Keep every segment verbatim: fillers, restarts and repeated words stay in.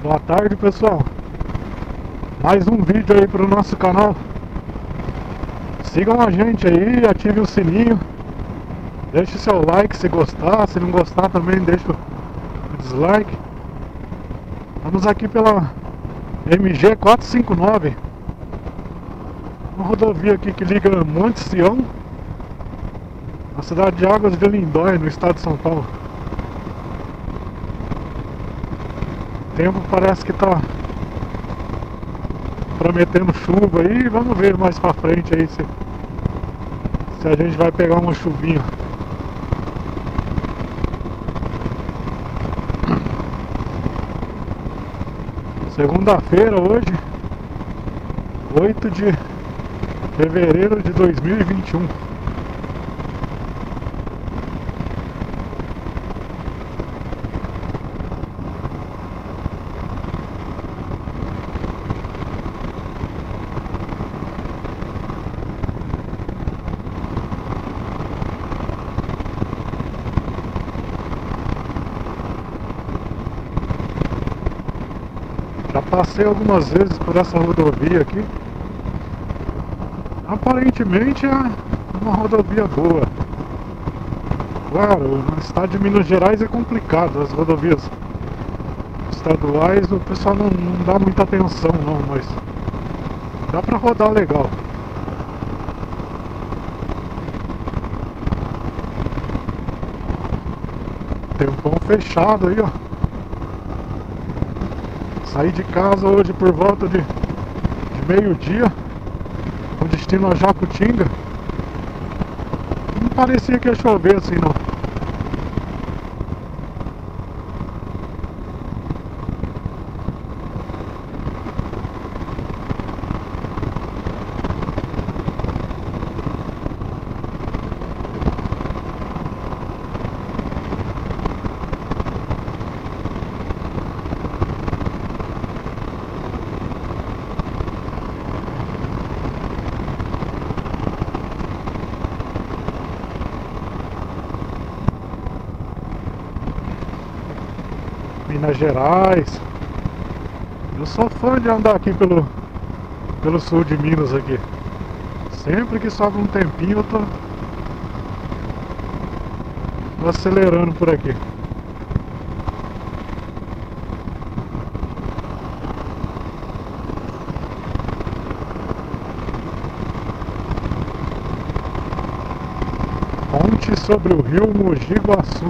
Boa tarde, pessoal. Mais um vídeo aí para o nosso canal. Sigam a gente aí, ative o sininho. Deixe seu like se gostar. Se não gostar também deixa o dislike. Estamos aqui pela M G quatrocentos e cinquenta e nove, uma rodovia aqui que liga Monte Sião à cidade de Águas de Lindóia, no estado de São Paulo. O tempo parece que tá prometendo chuva aí. Vamos ver mais pra frente aí se, se a gente vai pegar uma chuvinha. Segunda-feira hoje, oito de fevereiro de dois mil e vinte e um. Já passei algumas vezes por essa rodovia aqui. Aparentemente é uma rodovia boa. Claro, no estado de Minas Gerais é complicado. As rodovias estaduais o pessoal não, não dá muita atenção não, mas dá pra rodar legal. Tempão fechado aí, ó. Saí de casa hoje por volta de, de meio-dia, com destino a Jacutinga. Não parecia que ia chover assim não. Minas Gerais. Eu sou fã de andar aqui pelo, pelo sul de Minas aqui. Sempre que sobra um tempinho eu tô, tô acelerando por aqui. Ponte sobre o rio Mogi Guaçu.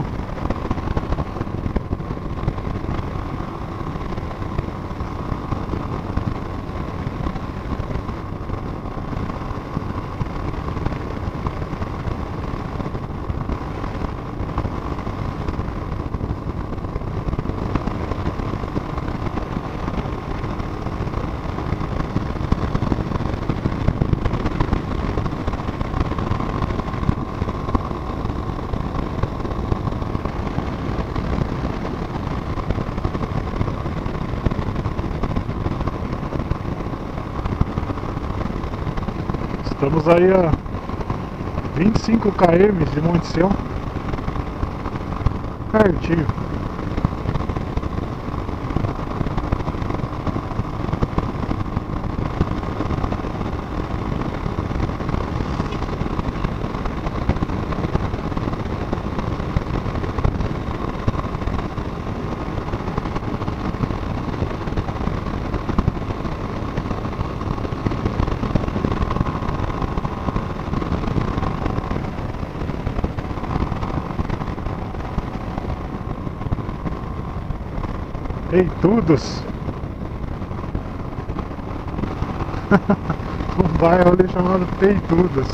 Estamos aí a vinte e cinco quilômetros de Monte Sião. Pertinho. Peitudos. Um bairro ali chamado Peitudos.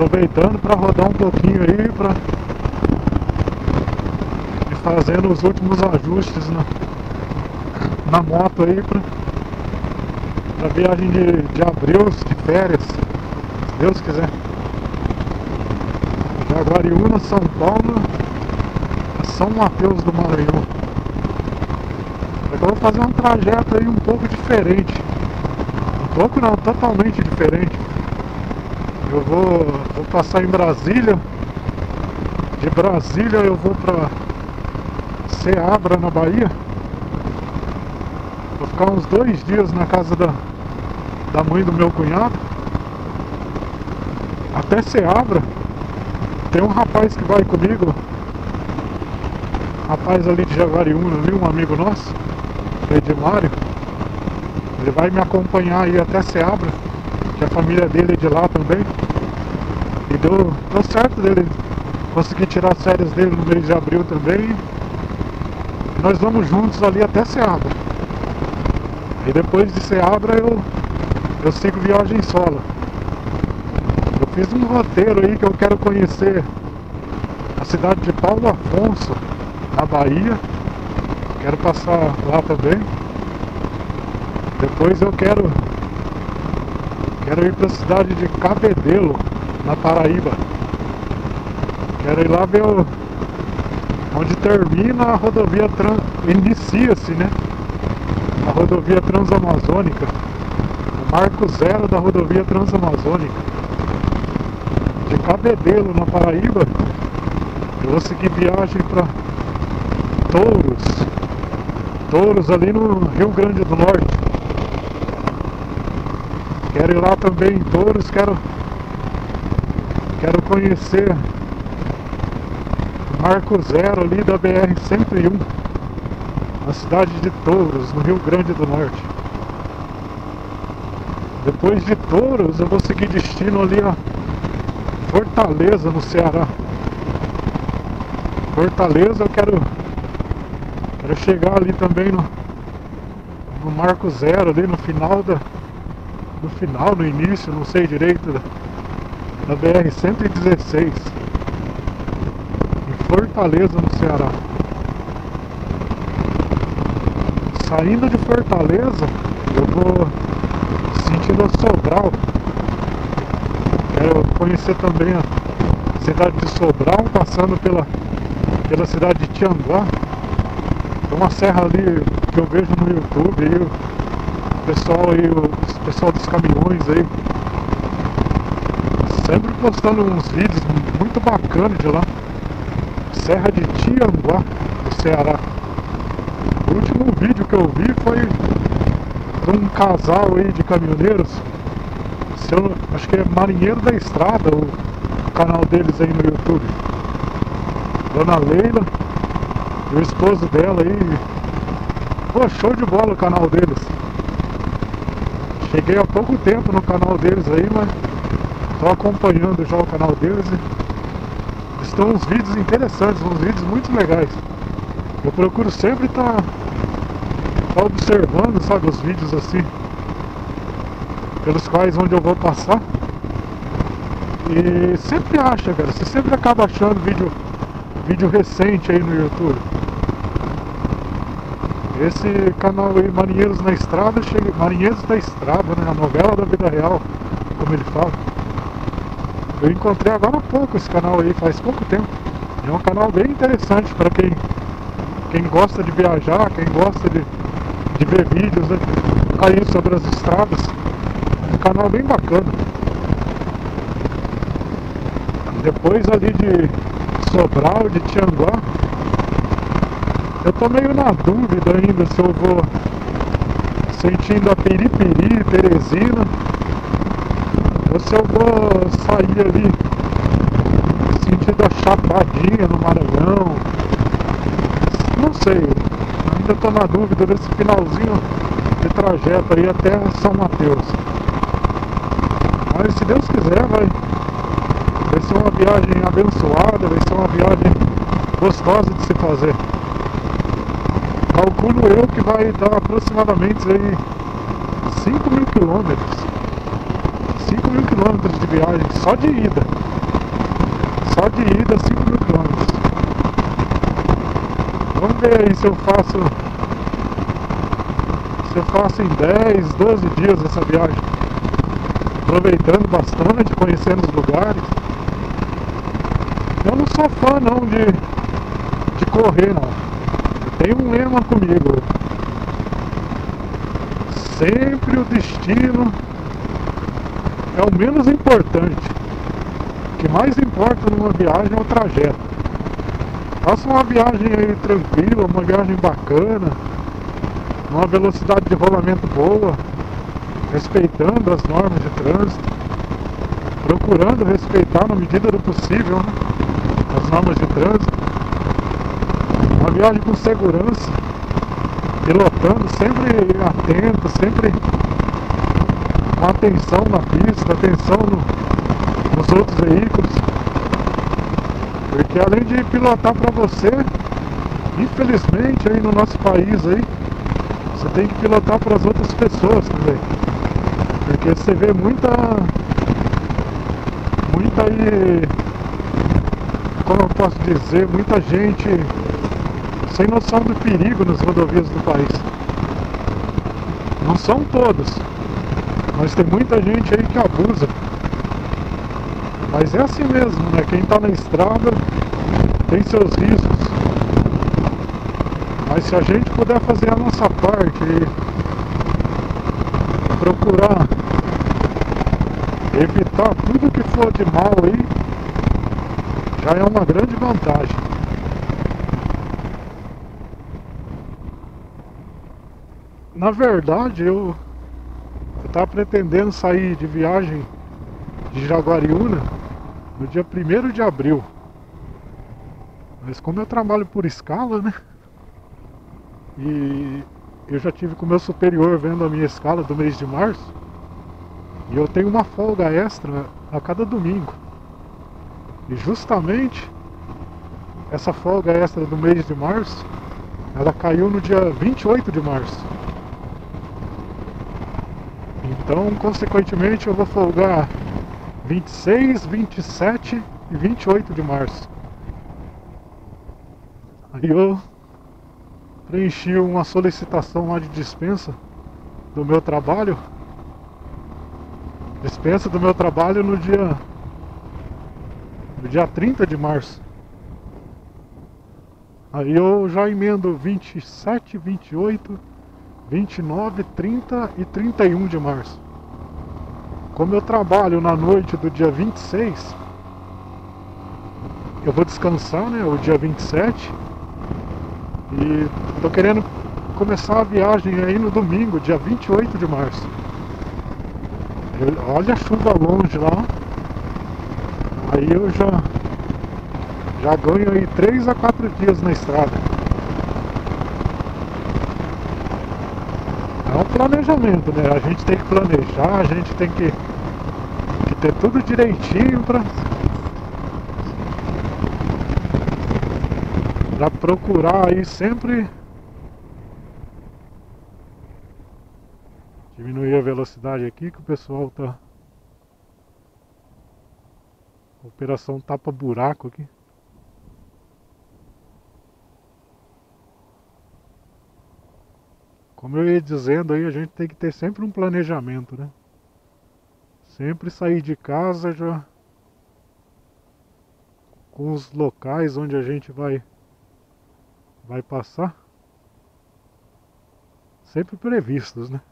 aproveitando para rodar um pouquinho aí, para e fazendo os últimos ajustes na, na moto aí para a viagem de, de abril, de férias, se Deus quiser. Jaguariúna, São Paulo, São Mateus do Maranhão. Eu vou fazer um trajeto aí um pouco diferente. Um pouco não, totalmente diferente. Eu vou, vou passar em Brasília. De Brasília eu vou pra Ceabra, na Bahia. Vou ficar uns dois dias na casa da, da mãe do meu cunhado. Até Ceabra tem um rapaz que vai comigo. Rapaz ali de Jaguariúna, ali, um amigo nosso, Edmário. Ele vai me acompanhar aí até Ceabra, que a família dele é de lá também. E deu, deu certo dele conseguir tirar as férias dele no mês de abril também. E nós vamos juntos ali até Ceabra. E depois de Ceabra eu, eu sigo viagem solo. Eu fiz um roteiro aí que eu quero conhecer a cidade de Paulo Afonso, na Bahia. Quero passar lá também. Depois eu quero Quero ir para a cidade de Cabedelo, na Paraíba. Quero ir lá ver o, onde termina a rodovia trans, inicia-se, né? A rodovia Transamazônica, o marco zero da rodovia Transamazônica. De Cabedelo, na Paraíba, eu vou seguir viagem para Touros. Touros ali no Rio Grande do Norte. Quero ir lá também em Touros, quero, quero conhecer o marco zero ali da B R cento e um, na cidade de Touros, no Rio Grande do Norte. Depois de Touros eu vou seguir destino ali a Fortaleza, no Ceará. Fortaleza eu quero, quero chegar ali também no, no marco zero, ali no final da... no final, no início, não sei direito, da, da B R cento e dezesseis, em Fortaleza, no Ceará. Saindo de Fortaleza, eu vou sentido a Sobral. Quero conhecer também a cidade de Sobral, passando pela, pela cidade de Tianguá. Tem uma serra ali que eu vejo no YouTube aí, o pessoal aí, o pessoal dos caminhões aí, sempre postando uns vídeos muito bacanas de lá. Serra de Tianguá, no Ceará. O último vídeo que eu vi foi de um casal aí de caminhoneiros. Se eu, acho que é Marinheiro da Estrada, o, o canal deles aí no YouTube. Dona Leila e o esposo dela aí. Pô, show de bola o canal deles. Cheguei há pouco tempo no canal deles aí, mas tô acompanhando já o canal deles e estão uns vídeos interessantes, uns vídeos muito legais. Eu procuro sempre estar tá, tá observando, sabe, os vídeos assim, pelos quais onde eu vou passar. E sempre acha, cara, você sempre acaba achando vídeo, vídeo recente aí no YouTube. Esse canal aí, Marinheiros na Estrada, chega... Marinheiros da Estrada, né? A novela da vida real, como ele fala. Eu encontrei agora há pouco esse canal aí, faz pouco tempo. É um canal bem interessante para quem, quem gosta de viajar, quem gosta de, de ver vídeos, né, aí sobre as estradas. Um canal bem bacana. Depois ali de Sobral, de Tianguá, eu tô meio na dúvida ainda se eu vou sentindo a Piripiri, Teresina, ou se eu vou sair ali sentindo a Chapadinha no Maranhão. Não sei, ainda tô na dúvida desse finalzinho de trajeto aí até São Mateus. Mas se Deus quiser, vai, vai ser uma viagem abençoada, vai ser uma viagem gostosa de se fazer. Calculo eu que vai dar aproximadamente aí cinco mil quilômetros. cinco mil quilômetros de viagem só de ida. Só de ida cinco mil quilômetros. Vamos ver aí se eu faço Se eu faço em dez, doze dias essa viagem, aproveitando bastante, conhecendo os lugares. Eu não sou fã não de, de correr não. Eu tenho um lema comigo: sempre o destino é o menos importante. O que mais importa numa viagem é o trajeto. Faça uma viagem aí tranquila, uma viagem bacana, numa velocidade de rolamento boa, respeitando as normas de trânsito, procurando respeitar na medida do possível, né, as normas de trânsito. Uma viagem com segurança, pilotando sempre atento, sempre com atenção na pista, atenção no, nos outros veículos. Porque além de pilotar para você, infelizmente aí no nosso país aí, você tem que pilotar para as outras pessoas também. Porque você vê muita muita aí, como eu posso dizer, muita gente sem noção do perigo nas rodovias do país. Não são todos, mas tem muita gente aí que abusa. Mas é assim mesmo, né? Quem está na estrada tem seus riscos. Mas se a gente puder fazer a nossa parte e procurar evitar tudo que for de mal aí, já é uma grande vantagem. Na verdade, eu estava pretendendo sair de viagem de Jaguariúna no dia primeiro de abril. Mas como eu trabalho por escala, né? E eu já tive com o meu superior vendo a minha escala do mês de março, e eu tenho uma folga extra a cada domingo. E justamente essa folga extra do mês de março, ela caiu no dia vinte e oito de março. Então, consequentemente, eu vou folgar vinte e seis, vinte e sete e vinte e oito de março. Aí eu preenchi uma solicitação lá de dispensa do meu trabalho. Dispensa do meu trabalho no dia no dia trinta de março. Aí eu já emendo vinte e sete, vinte e oito, vinte e nove, trinta e trinta e um de março. Como eu trabalho na noite do dia vinte e seis, eu vou descansar, né, o dia vinte e sete. E tô querendo começar a viagem aí no domingo, dia vinte e oito de março. Eu, olha a chuva longe lá. Aí eu já já ganho aí três a quatro dias na estrada. É um planejamento, né? A gente tem que planejar, a gente tem que, que ter tudo direitinho pra, pra procurar aí sempre diminuir a velocidade aqui, que o pessoal tá... Operação tapa-buraco aqui. Como eu ia dizendo aí, a gente tem que ter sempre um planejamento, né? Sempre sair de casa já com os locais onde a gente vai vai passar sempre previstos, né?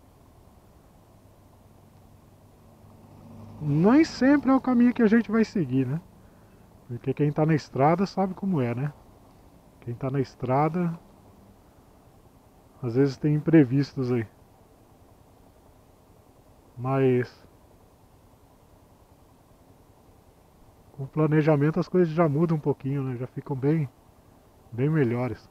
Nem sempre é o caminho que a gente vai seguir, né? Porque quem tá na estrada sabe como é, né? Quem tá na estrada às vezes tem imprevistos aí. Mas com o planejamento as coisas já mudam um pouquinho, né? Já ficam bem, bem melhores.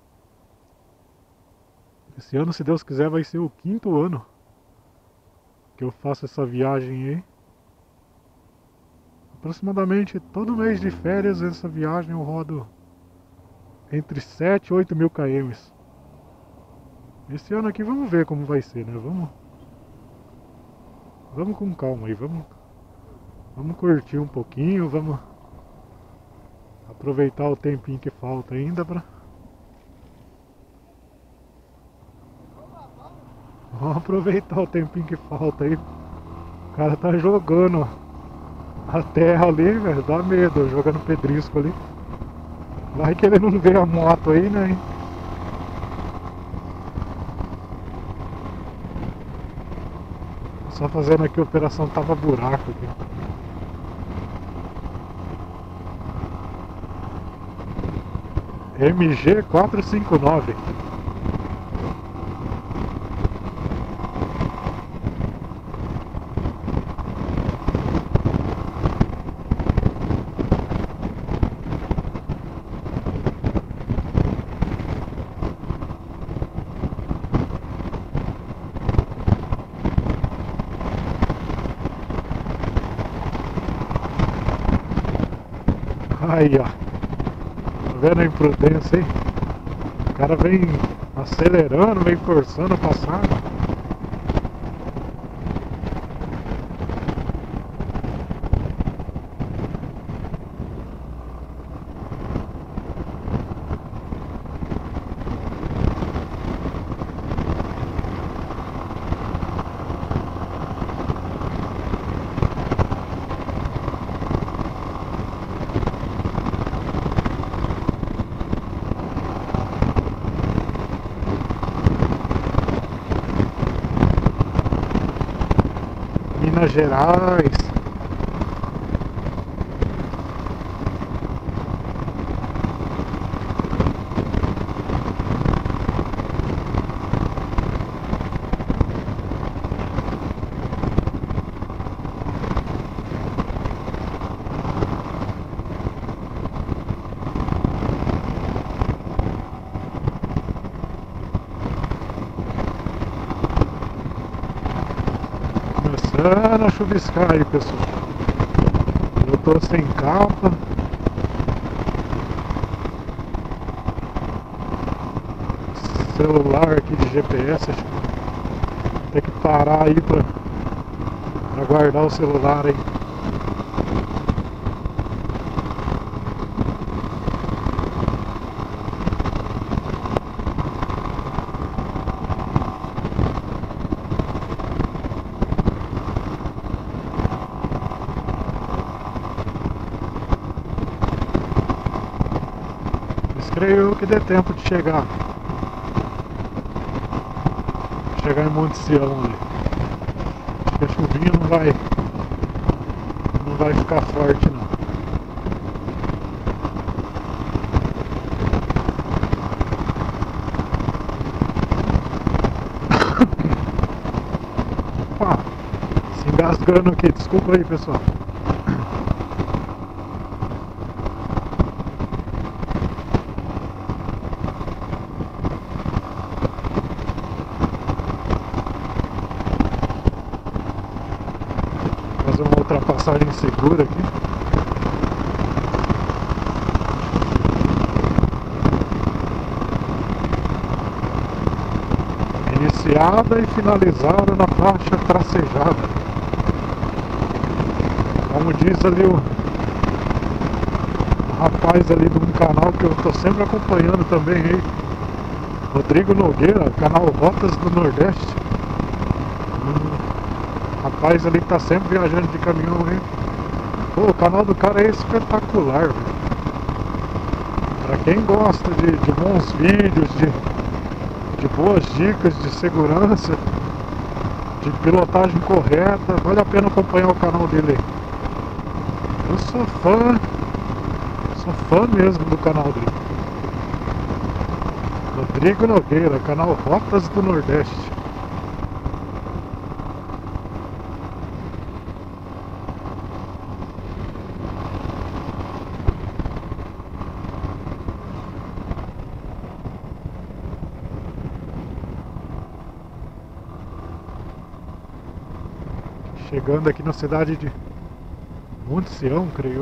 Esse ano, se Deus quiser, vai ser o quinto ano que eu faço essa viagem aí. Aproximadamente todo mês de férias, essa viagem eu rodo entre sete e oito mil quilômetros. Esse ano aqui vamos ver como vai ser, né? Vamos, vamos com calma aí, vamos, vamos curtir um pouquinho, vamos, Aproveitar o tempinho que falta ainda pra... Vamos aproveitar o tempinho que falta aí. O cara tá jogando a terra ali, velho. Dá medo, jogando pedrisco ali. Vai que ele não vê a moto aí, né? Só fazendo aqui a operação tava buraco aqui. M G quatrocentos e cinquenta e nove. Aí, ó. Tá vendo a imprudência aí? O cara vem acelerando, vem forçando a passar. Minas Gerais. Começando a chuviscar aí, pessoal. Eu tô sem capa. Celular aqui de G P S. Acho que tem que parar aí pra, pra guardar o celular aí. Creio que dê tempo de chegar. Chegar em Monte Sião ali. Acho que a chuvinha não vai. Não vai ficar forte não. Opa, se engasgando aqui, desculpa aí, pessoal. Fazer uma ultrapassagem segura aqui. Iniciada e finalizada na faixa tracejada. Como diz ali o, o rapaz ali de um canal que eu tô sempre acompanhando também aí, Rodrigo Nogueira, canal Rotas do Nordeste. Rapaz ali que tá sempre viajando de caminhão aí. Pô, o canal do cara é espetacular, velho. Pra quem gosta de, de bons vídeos, de, de boas dicas de segurança, de pilotagem correta, vale a pena acompanhar o canal dele aí. Eu sou fã, sou fã mesmo do canal dele. Rodrigo Nogueira, canal Rotas do Nordeste. Chegando aqui na cidade de Monte Sião, creio.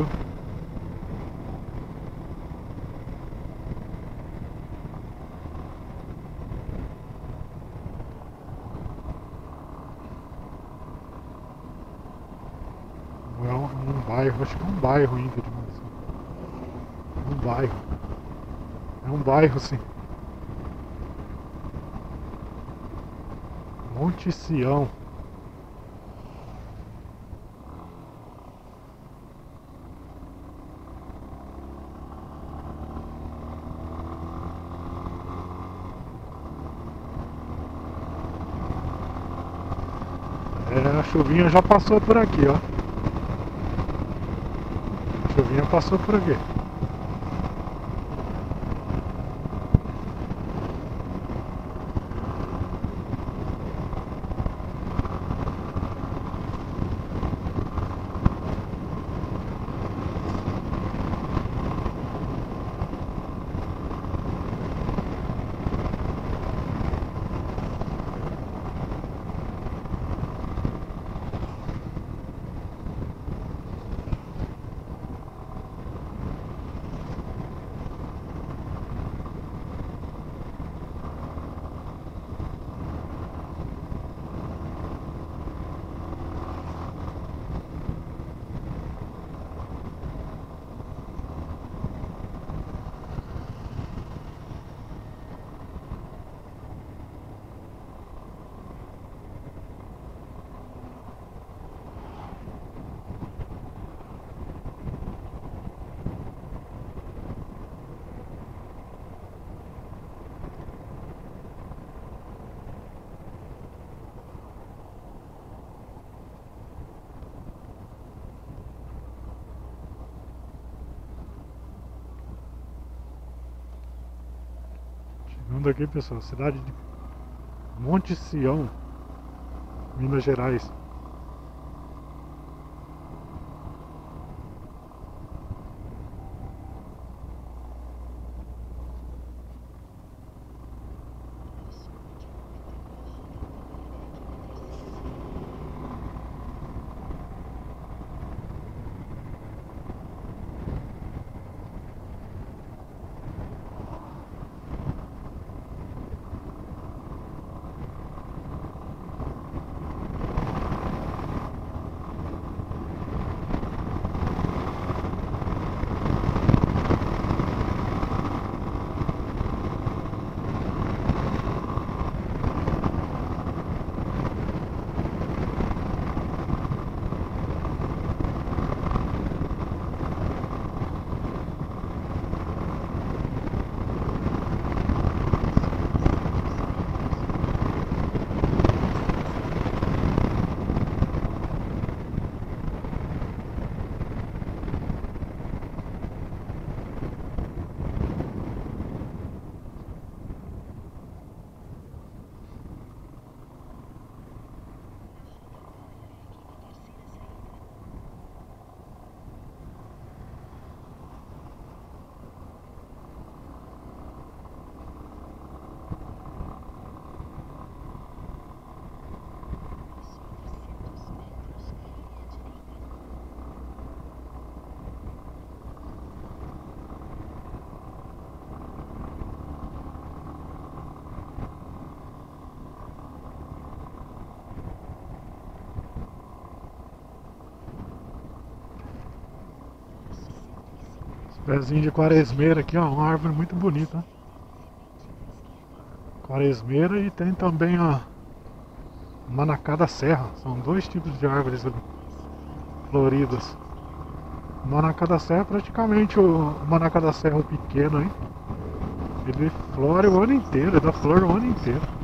Não é um, um bairro, acho que é um bairro ainda de Monte Sião. bairro. É um bairro, sim. Monte Sião. É, a chuvinha já passou por aqui, ó. A chuvinha passou por aqui. Chegando aqui, pessoal, cidade de Monte Sião, Minas Gerais. Pezinho de quaresmeira aqui, ó, uma árvore muito bonita. Quaresmeira, e tem também a manacá da serra. São dois tipos de árvores ali, floridas. O manacá da serra é praticamente o, o manacá da serra o pequeno, hein? Ele flora o ano inteiro, ele dá flor o ano inteiro.